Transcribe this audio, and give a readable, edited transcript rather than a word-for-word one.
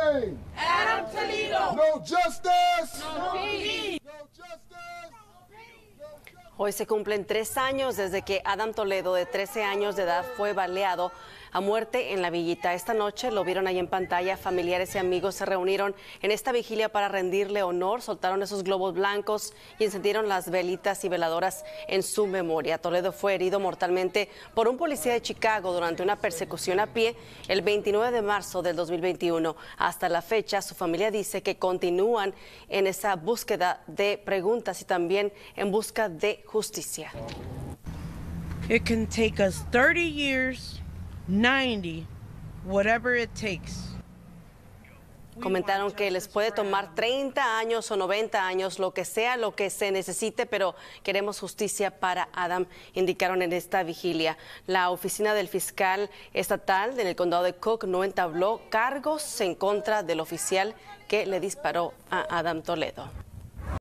name. Adam Toledo. No justice. No peace. No justice. Hoy se cumplen 3 años desde que Adam Toledo, de 13 años de edad, fue baleado a muerte en La Villita. Esta noche lo vieron ahí en pantalla. Familiares y amigos se reunieron en esta vigilia para rendirle honor. Soltaron esos globos blancos y encendieron las velitas y veladoras en su memoria. Toledo fue herido mortalmente por un policía de Chicago durante una persecución a pie el 29 de marzo del 2021. Hasta la fecha, su familia dice que continúan en esa búsqueda de preguntas y también en busca de justicia. It can take us 30 years, 90, whatever it takes. Comentaron que les puede tomar 30 años o 90 años, lo que sea, lo que se necesite, pero queremos justicia para Adam, indicaron en esta vigilia. La oficina del fiscal estatal en el condado de Cook no entabló cargos en contra del oficial que le disparó a Adam Toledo.